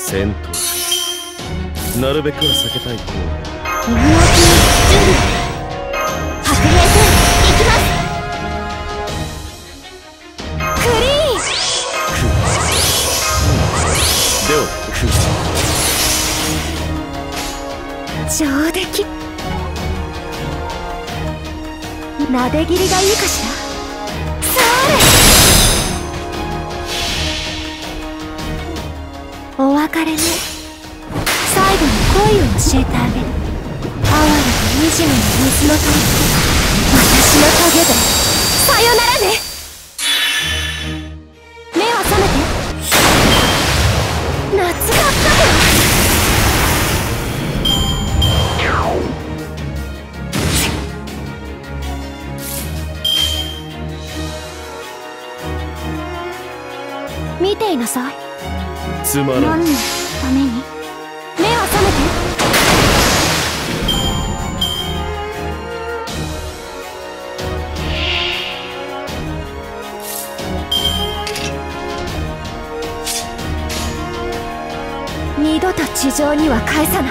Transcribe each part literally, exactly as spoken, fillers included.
戦闘なるべくは避けたい行為。 運動機準備。白兵戦行きます。クリーン。 では上出来。なで切りがいいかしら。それ。お別れね。最後に恋を教えてあげる。哀れと惨めの水の鳥。私の棘でさよならね。目は覚めて。夏がった見ていなさい。 つまらん。 何のために。目は覚めて。二度と地上には返さない。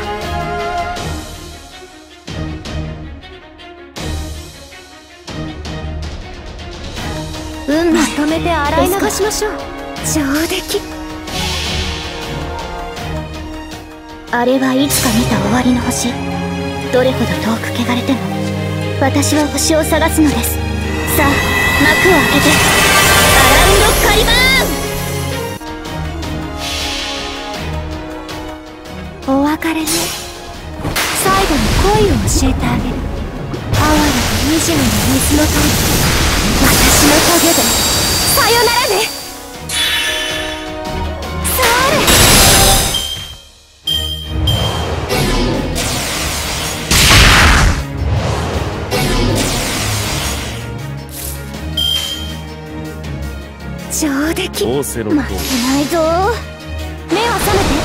運命まとめて洗い流しましょう。上出来。あれはいつか見た終わりの星。どれほど遠く汚れても私は星を探すのです。さあ幕を開けてアラウンドカリバーン。お別れね。最後に恋を教えてあげる。哀れと惨めの水の鳥。私の棘でさよならね。それ。上出来。 仰せのとおり。 待ってないぞ。目は覚めて。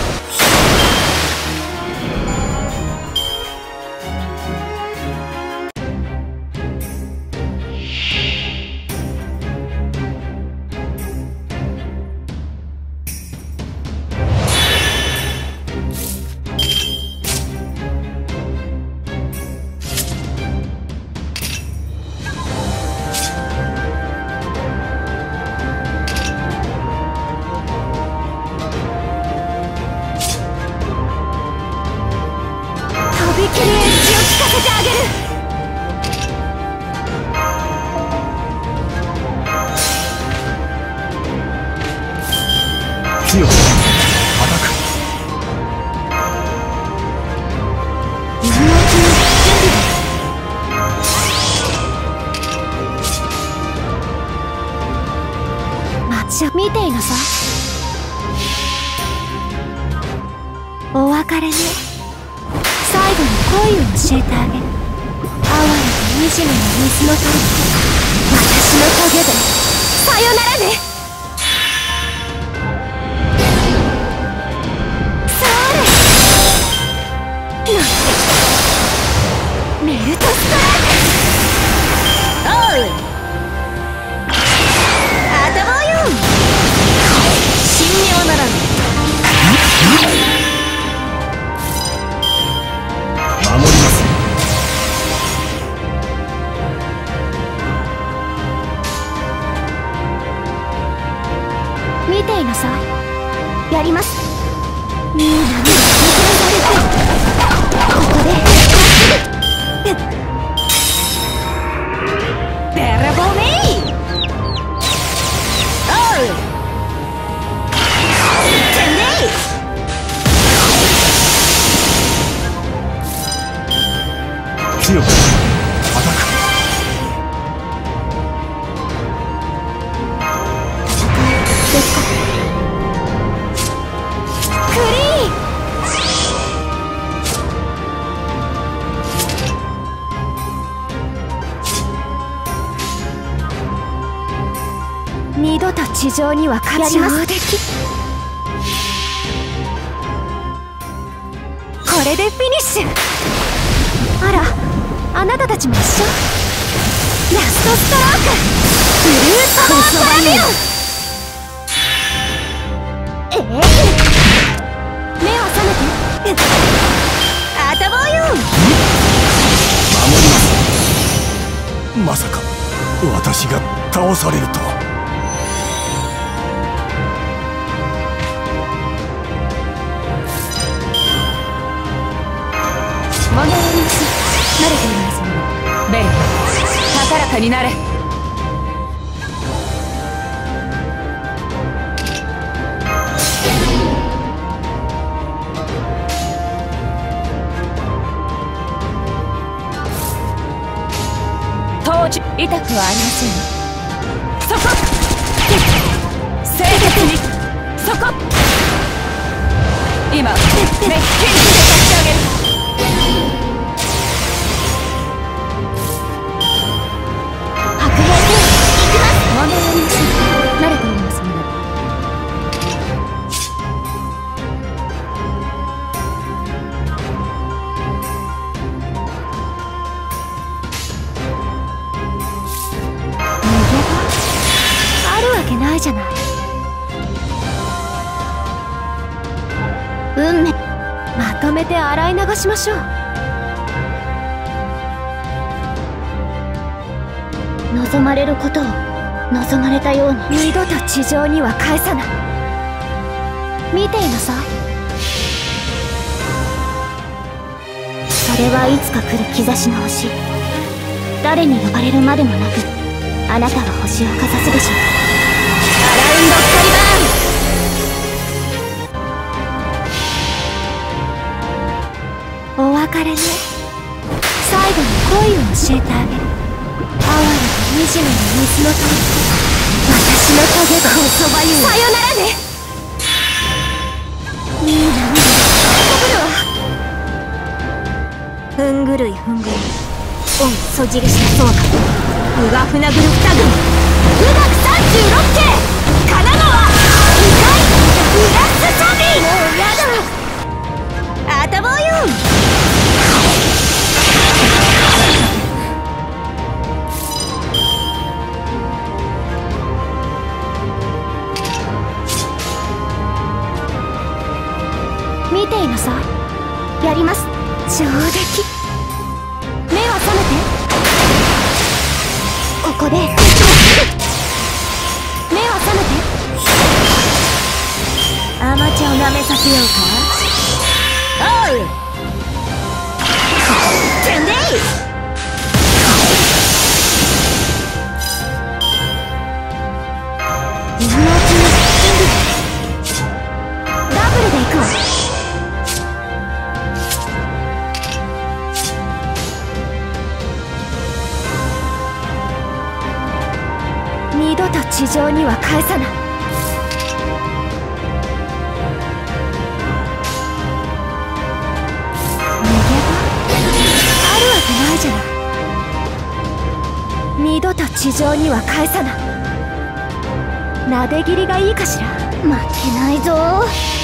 とびきりエッジを効かせてあげる。 強く叩く。 運動機準備です。待ちを見ていなさい。お別れね。最後に恋を教えてあげる。哀れと惨めの水の鳥。私の棘でさよならね。それ。なんてメルトストライク。おうあたぼうよ。神妙ならぬ。 守ります。 見ていなさい。やります。いい波が見てられてここでベラボーメイ。おうてんでい。 強く叩く。 ですか。クリーン。二度と地上には勝ちます。これでフィニッシュ。あら、あなたたちも一緒。ラストストローク。ブルーパワーパラミオン。ええー、 私が倒されるとは。 物やりし慣れていますもの。ベル高らかになれ。当時痛くはありません。そこ正確にそこ今メッケンジで立ち上げる。問題ありません。慣れておりますもの。逃げ場あるわけないじゃない。運命まとめて洗い流しましょう。 望まれることを望まれたように二度と地上には返さない。 見ていなさい。それはいつか来る兆しの星。誰に呼ばれるまでもなくあなたは星をかざすでしょう。アラウンドカリバーン。お別れね。最後に恋を教えてあげる。哀れと惨めの水の鳥、私の影がおそばゆい。さよならね。いいなみだ。ふんぐるいふんぐるい。御そじりしたそうか。うがふなぐる二組。富岳三十六景。神奈川。二回。フランスサビ。もうやだ。あたぼうよ。 見ていなさい。やります。 上出来。目は覚めて。 ここで目は覚めて。アマチュアを舐めさせようか。おうテンデイ。 今のうちにダブルでいくわ。二度と地上には返さない。逃げ場あるわけないじゃない。二度と地上には返さない。なで切りがいいかしら。 負けないぞ。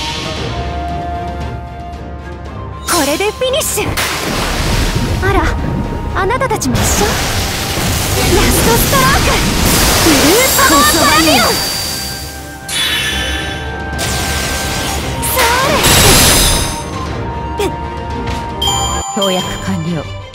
これでフィニッシュ。あら、あなたたちも一緒。ラストストローク。ブルーパワートラビオン。それ。跳躍完了。